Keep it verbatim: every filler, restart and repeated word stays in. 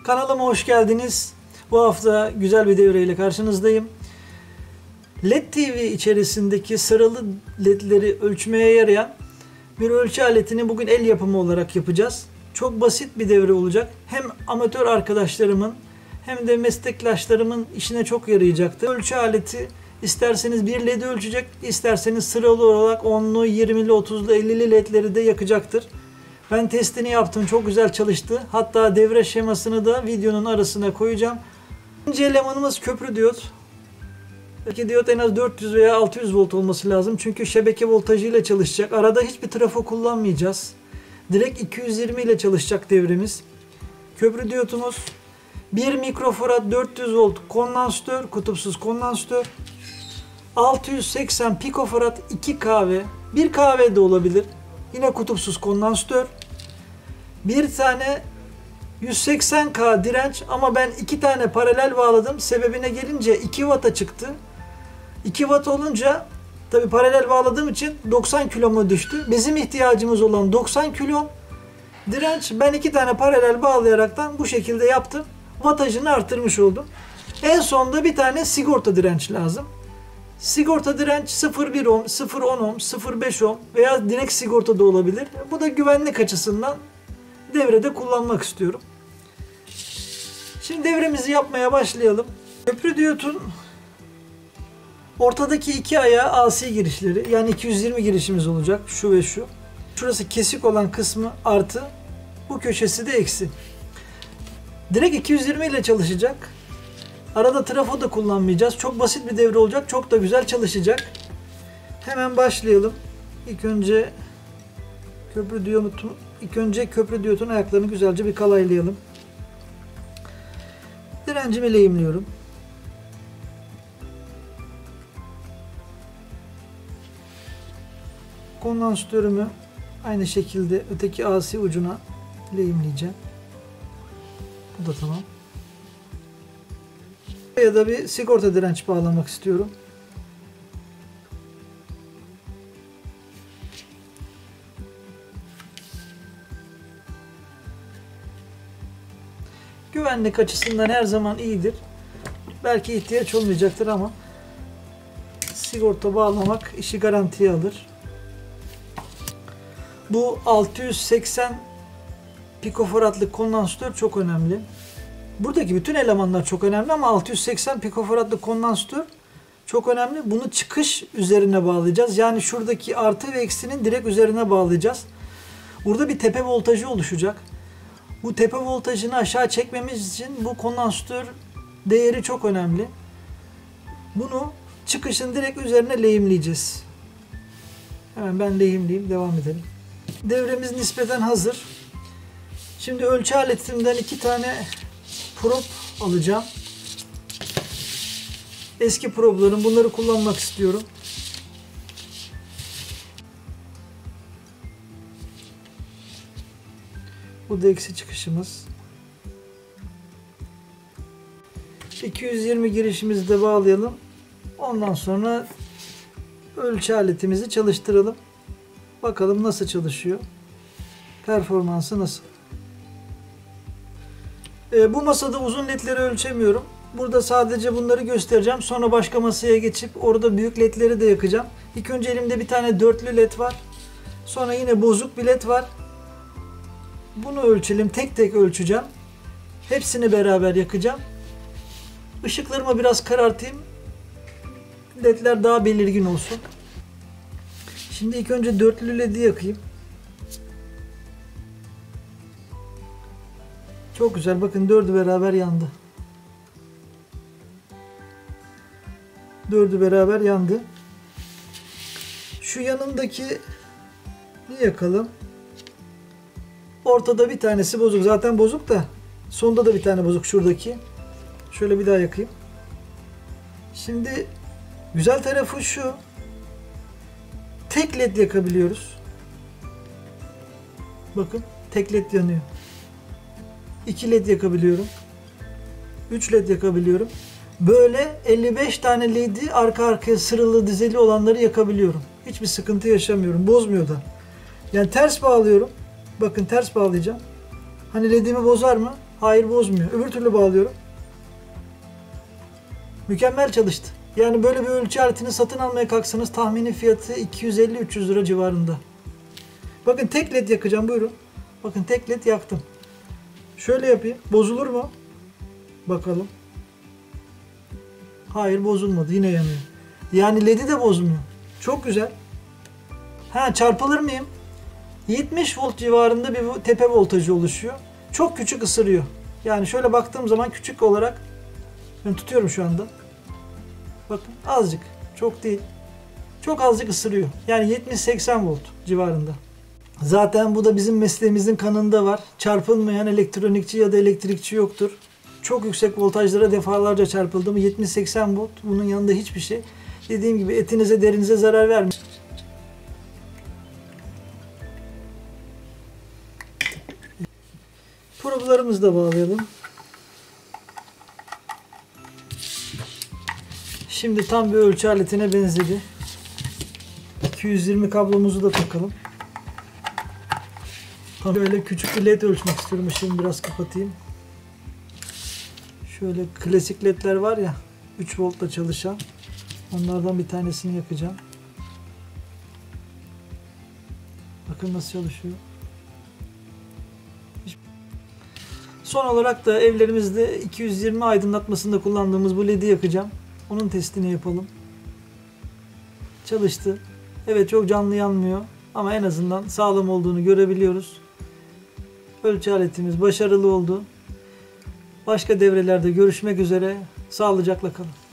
Kanalıma hoş geldiniz. Bu hafta güzel bir devreyle karşınızdayım. L E D T V içerisindeki sıralı ledleri ölçmeye yarayan bir ölçü aletini bugün el yapımı olarak yapacağız. Çok basit bir devre olacak. Hem amatör arkadaşlarımın hem de meslektaşlarımın işine çok yarayacaktır. Ölçü aleti isterseniz bir ledi ölçecek, isterseniz sıralı olarak onlu, yirmili, otuzlu, ellili ledleri de yakacaktır. Ben testini yaptım. Çok güzel çalıştı. Hatta devre şemasını da videonun arasına koyacağım. İkinci elemanımız köprü diyot. Belki diyot en az dört yüz veya altı yüz volt olması lazım. Çünkü şebeke voltajıyla çalışacak. Arada hiçbir trafo kullanmayacağız. Direkt iki yüz yirmi ile çalışacak devremiz. Köprü diyotumuz bir mikrofarad dört yüz volt kondansatör, kutupsuz kondansatör. altı yüz seksen pikofarad iki kahve. bir kahve de olabilir. Yine kutupsuz kondansatör. Bir tane yüz seksen K direnç ama ben iki tane paralel bağladım. Sebebine gelince iki watt'a çıktı. iki watt olunca tabi paralel bağladığım için doksan kilo düştü. Bizim ihtiyacımız olan doksan kilo direnç. Ben iki tane paralel bağlayaraktan bu şekilde yaptım. Wattajını artırmış oldum. En sonda bir tane sigorta direnç lazım. Sigorta direnç sıfır virgül bir ohm, sıfır virgül on ohm, sıfır virgül beş ohm veya direkt sigorta da olabilir. Bu da güvenlik açısından devrede kullanmak istiyorum. Şimdi devremizi yapmaya başlayalım. Köprü diyotun ortadaki iki ayağı A C girişleri, yani iki yüz yirmi girişimiz olacak. Şu ve şu. Şurası kesik olan kısmı artı, bu köşesi de eksi. Direkt iki yüz yirmi ile çalışacak. Arada trafo da kullanmayacağız. Çok basit bir devre olacak. Çok da güzel çalışacak. Hemen başlayalım. İlk önce köprü diyotun, ilk önce köprü diyotun ayaklarını güzelce bir kalaylayalım. Direncimi lehimliyorum. Kondansatörümü aynı şekilde öteki A C ucuna lehimleyeceğim. Bu da tamam. Ya da bir sigorta direnç bağlamak istiyorum. Güvenlik açısından her zaman iyidir. Belki ihtiyaç olmayacaktır ama sigorta bağlamak işi garantiye alır. Bu altı yüz seksen pikofaradlık kondansatör çok önemli. Buradaki bütün elemanlar çok önemli ama altı yüz seksen pikofaradlık kondansatör çok önemli. Bunu çıkış üzerine bağlayacağız. Yani şuradaki artı ve eksinin direkt üzerine bağlayacağız. Burada bir tepe voltajı oluşacak. Bu tepe voltajını aşağı çekmemiz için bu kondansatör değeri çok önemli. Bunu çıkışın direkt üzerine lehimleyeceğiz. Hemen ben lehimleyeyim, devam edelim. Devremiz nispeten hazır. Şimdi ölçü aletimden iki tane prob alacağım. Eski problarım. Bunları kullanmak istiyorum. Bu da eksi çıkışımız. iki yüz yirmi girişimizi de bağlayalım. Ondan sonra ölçü aletimizi çalıştıralım. Bakalım nasıl çalışıyor. Performansı nasıl? Ee, bu masada uzun ledleri ölçemiyorum. Burada sadece bunları göstereceğim. Sonra başka masaya geçip orada büyük ledleri de yakacağım. İlk önce elimde bir tane dörtlü led var. Sonra yine bozuk bir led var. Bunu ölçelim. Tek tek ölçeceğim. Hepsini beraber yakacağım. Işıklarımı biraz karartayım. Ledler daha belirgin olsun. Şimdi ilk önce dörtlü ledi yakayım. Çok güzel. Bakın dördü beraber yandı. Dördü beraber yandı. Şu yanındaki ne yakalım? Ortada bir tanesi bozuk. Zaten bozuk da. Sonda da bir tane bozuk şuradaki. Şöyle bir daha yakayım. Şimdi güzel tarafı şu. Tek led yakabiliyoruz. Bakın tek led yanıyor. iki led yakabiliyorum. üç led yakabiliyorum. Böyle elli beş tane ledi arka arkaya sıralı dizeli olanları yakabiliyorum. Hiçbir sıkıntı yaşamıyorum. Bozmuyor da. Yani ters bağlıyorum. Bakın ters bağlayacağım. Hani ledimi bozar mı? Hayır, bozmuyor. Öbür türlü bağlıyorum. Mükemmel çalıştı. Yani böyle bir ölçü aletini satın almaya kalksanız tahmini fiyatı iki yüz elli üç yüz lira civarında. Bakın tek led yakacağım, buyurun. Bakın tek led yaktım. Şöyle yapayım. Bozulur mu? Bakalım. Hayır, bozulmadı. Yine yanıyor. Yani ledi de bozmuyor. Çok güzel. Ha, çarpılır mıyım? yetmiş volt civarında bir tepe voltajı oluşuyor. Çok küçük ısırıyor. Yani şöyle baktığım zaman küçük olarak ben tutuyorum şu anda. Bakın azıcık. Çok değil. Çok azıcık ısırıyor. Yani yetmiş seksen volt civarında. Zaten bu da bizim mesleğimizin kanında var. Çarpılmayan elektronikçi ya da elektrikçi yoktur. Çok yüksek voltajlara defalarca çarpıldım. yetmiş seksen volt. Bunun yanında hiçbir şey. Dediğim gibi etinize, derinize zarar vermiyor. Probelarımızı da bağlayalım. Şimdi tam bir ölçü aletine benzedi. iki yüz yirmi kablomuzu da takalım. Tam böyle küçük bir led ölçmek istiyorum. Şimdi biraz kapatayım. Şöyle klasik ledler var ya, üç voltla çalışan. Onlardan bir tanesini yakacağım. Bakın nasıl çalışıyor. Son olarak da evlerimizde iki yüz yirmi aydınlatmasında kullandığımız bu ledi yakacağım. Onun testini yapalım. Çalıştı. Evet, çok canlı yanmıyor ama en azından sağlam olduğunu görebiliyoruz. Ölçü aletimiz başarılı oldu. Başka devrelerde görüşmek üzere. Sağlıcakla kalın.